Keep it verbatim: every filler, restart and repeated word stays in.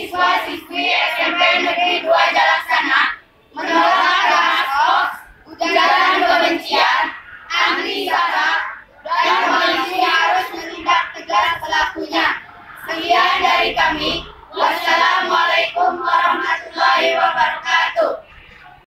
siswa-siswi S M P Negeri dua Jalaksana menolak keras hoax, ujaran kebencian, anti-sara, dan polisi harus menindak tegas pelakunya. Sekian dari kami.